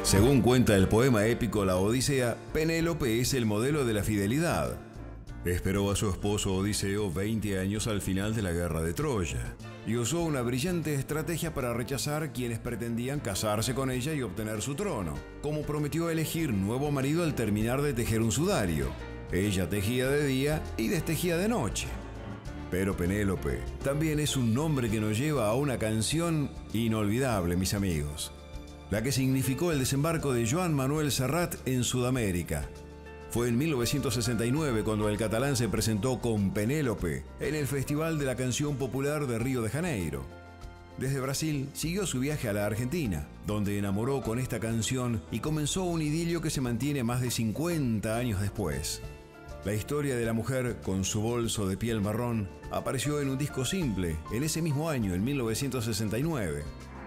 Según cuenta el poema épico La Odisea, Penélope es el modelo de la fidelidad. Esperó a su esposo Odiseo 20 años al final de la guerra de Troya y usó una brillante estrategia para rechazar quienes pretendían casarse con ella y obtener su trono, como prometió elegir nuevo marido al terminar de tejer un sudario. Ella tejía de día y destejía de noche. Pero Penélope también es un nombre que nos lleva a una canción inolvidable, mis amigos. La que significó el desembarco de Joan Manuel Serrat en Sudamérica. Fue en 1969 cuando el catalán se presentó con Penélope en el Festival de la Canción Popular de Río de Janeiro. Desde Brasil siguió su viaje a la Argentina, donde enamoró con esta canción y comenzó un idilio que se mantiene más de 50 años después. La historia de la mujer con su bolso de piel marrón apareció en un disco simple en ese mismo año, en 1969.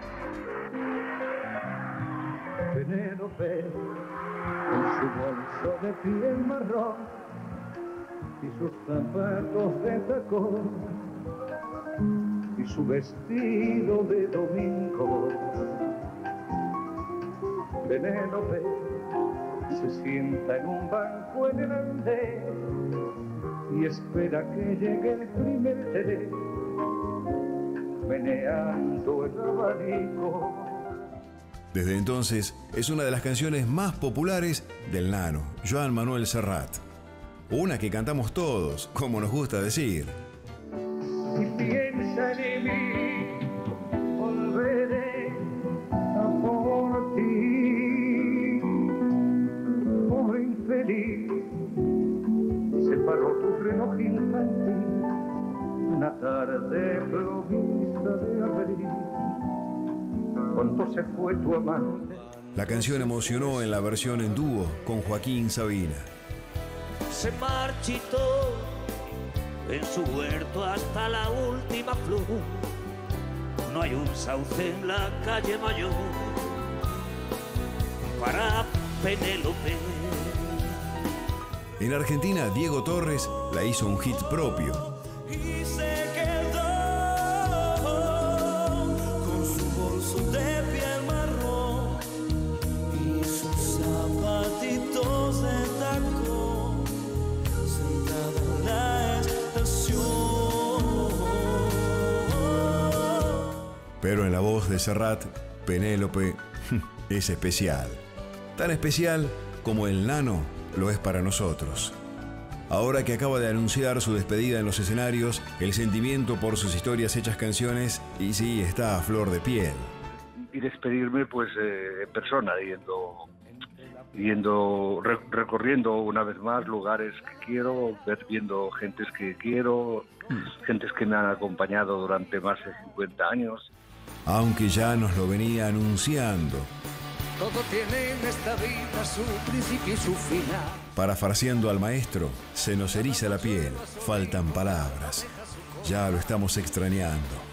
Penélope, con su bolso de piel marrón y sus zapatos de tacón y su vestido de domingo. Penélope se sienta en un banco en el andén y espera que llegue el primer tren, meneando el abanico. Desde entonces, es una de las canciones más populares del nano, Joan Manuel Serrat. Una que cantamos todos, como nos gusta decir. Si piensa en mí, volveré a por ti. Pobre infeliz, se paró tu reloj infantil, una tarde provista de abril. Cuando se fue tu amante. La canción emocionó en la versión en dúo con Joaquín Sabina. Se marchitó en su huerto hasta la última flor. No hay un sauce en la calle mayor para Penélope. En Argentina, Diego Torres la hizo un hit propio. Y se quedó con su bolso de piel marrón y sus zapatitos de tacón, sentada en la estación. Pero en la voz de Serrat, Penélope es especial. Tan especial como el nano lo es para nosotros. Ahora que acaba de anunciar su despedida en los escenarios, el sentimiento por sus historias hechas canciones, y sí, está a flor de piel. Y despedirme pues en persona, recorriendo una vez más lugares que quiero, viendo gentes que quiero, gentes que me han acompañado durante más de 50 años. Aunque ya nos lo venía anunciando. Todo tiene en esta vida su principio y su final. Parafraseando al maestro, se nos eriza la piel, faltan palabras. Ya lo estamos extrañando.